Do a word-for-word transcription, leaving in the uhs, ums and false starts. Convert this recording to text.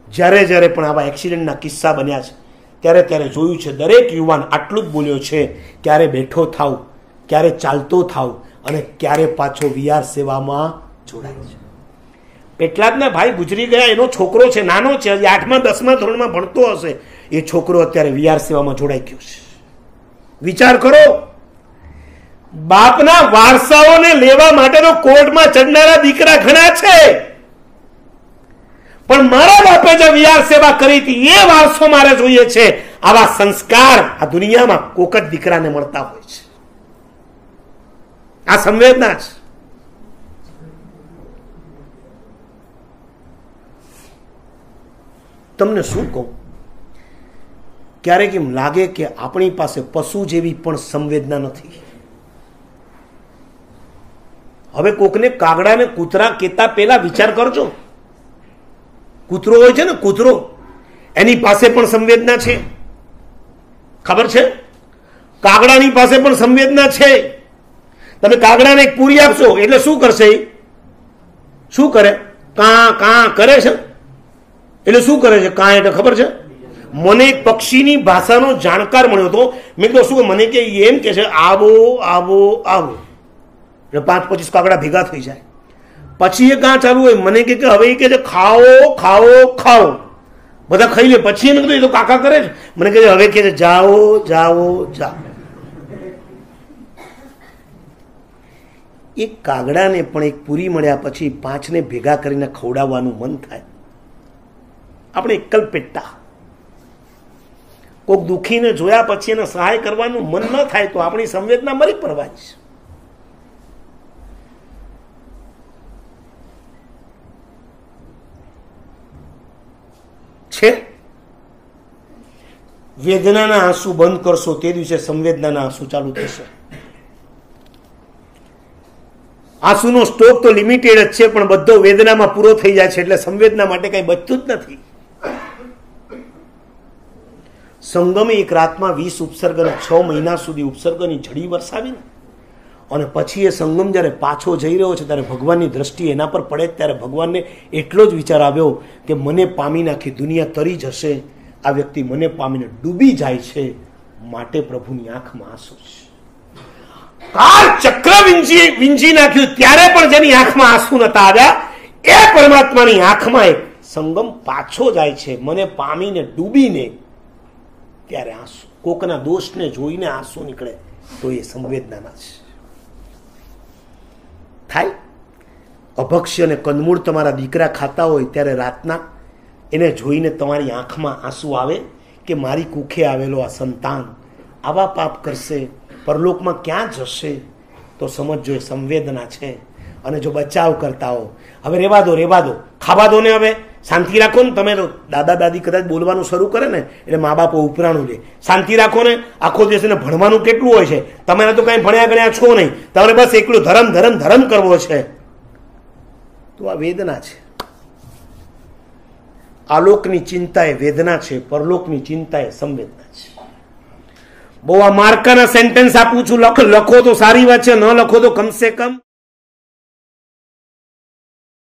જ્યારે જ્યારે પણ આવા એક્સિડન્ટના કિસ્સા બન્યા છે ત્યારે ત્યારે જોયું છે દરેક યુવાન આટલું જ બોલ્યો છે, ક્યારે બેઠો થાવ, ક્યારે ચાલતો થાવ અને ક્યારે પાછો વીઆર સેવામાં જોડાય છે. પેટલાદના ભાઈ ગુજરી ગયા, એનો છોકરો છે, નાનો છે, આઠમા દસમા ધોરણમાં ભણતો હશે, એ છોકરો અત્યારે વીઆર સેવામાં જોડાઈ ગયો છે. વિચાર કરો, બાપના વારસાઓને લેવા માટેનો કોર્ટમાં ચડનારા દીકરા ઘણા છે, પણ મારા બાપે જે વીઆર સેવા કરી હતી એ વારસો મારે જોઈએ છે. આવા સંસ્કાર આ દુનિયામાં કોક જ દીકરાને મળતા હોય છે. આ સંવેદના છે. તમને શું કહું, ક્યારેક એમ લાગે કે આપણી પાસે પશુ જેવી પણ સંવેદના નથી. હવે કોકને કાગડાને કૂતરા કહેતા પહેલા વિચાર કરજો. કૂતરો હોય છે ને, કૂતરો, એની પાસે પણ સંવેદના છે, ખબર છે? કાગડાની પાસે પણ સંવેદના છે. તમે કાગડાને એક પૂરી આપશો એટલે શું કરશે? શું કરે? કા કા કરે છે. એટલે શું કરે છે? કા એટલે ખબર છે? મને એક પક્ષીની ભાષાનો જાણકાર મળ્યો હતો. મેં કીધું શું? મને કે એમ કે છે આવો આવો આવો, એટલે પાંચ પચીસ કાગડા ભેગા થઈ જાય. પછી એ કાં ચાલુ હોય? મને કે હવે એ કે છે ખાઓ ખાઓ ખાઓ, બધા ખાઈ લે. પછી એને કીધું એ તો કાકા કરે છે. મને કહે છે હવે કે છે જાઓ જાઓ જાઓ. એક કાગડાને પણ એક પૂરી મળ્યા પછી પાંચને ભેગા કરીને ખવડાવવાનું મન થાય. આપણે એકલ પેટ્ટા. કોઈક દુઃખીને જોયા પછી એને સહાય કરવાનું મન ન થાય તો આપણી સંવેદના મરી પડવાની છે. વેદનાના આંસુ બંધ કરશો તે દિવસે સંવેદનાના આંસુ ચાલુ થશે. આંસુનો સ્ટોક તો લિમિટેડ જ છે, પણ બધો વેદનામાં પૂરો થઈ જાય છે, એટલે સંવેદના માટે કઈ બચતું જ નથી. સંગમે એક રાતમાં વીસ ઉપસર્ગ અને છ મહિના સુધી ઉપસર્ગની ઝડી વરસાવીને અને પછી એ સંગમ જ્યારે પાછો જઈ રહ્યો છે ત્યારે ભગવાનની દ્રષ્ટિ એના પર પડે ત્યારે ભગવાનને એટલો જ વિચાર આવ્યો કે મને પામી નાખી દુનિયા તરી જશે, આ વ્યક્તિ મને પામીને ડૂબી જાય છે, માટે પ્રભુની આંખમાં આંસુ છે. કાળ ચક્ર વિંજી વિંજી નાખ્યું ત્યારે પણ જેની આંખમાં આંસુ નતા આવ્યા એ પરમાત્માની આંખમાં એક સંગમ પાછો જાય છે, મને પામીને ડૂબીને, ત્યારે આંસુ. કોકના દોષને જોઈને આંસુ નીકળે તો એ સંવેદનાના છે. થાય અભક્ષ્ય અને કંદમૂળ તમારા દીકરા ખાતા હોય ત્યારે રાતના એને જોઈને તમારી આંખમાં આંસુ આવે કે મારી કુખે આવેલો આ સંતાન આવા પાપ કરશે, પરલોકમાં ક્યાં જશે? તો સમજજો એ સંવેદના છે. અને જો બચાવ કરતા હો, હવે રેવા દો રેવા દો, ખાવા દો ને, હવે શાંતિ રાખો ને. તમે તો દાદા દાદી કદાચ બોલવાનું શરૂ કરે ને એટલે મા બાપો ઉપરાણું લે. શાંતિ રાખો ને. આખો દિવસ એને ભણવાનું કેટલું હોય છે, તમે તો કઈ ભણ્યા ગણ્યા છો નહીં, તમને બસ એકલું ધરમ ધરમ ધરમ કરવો છે. તો આ વેદના છે. આલોકની ચિંતા એ વેદના છે, પરલોકની ચિંતા એ સંવેદના છે. બહુ આ માર્કાના સેન્ટેન્સ આપું છું, લખો લખો તો સારી વાત છે, ન લખો તો કમસે કમ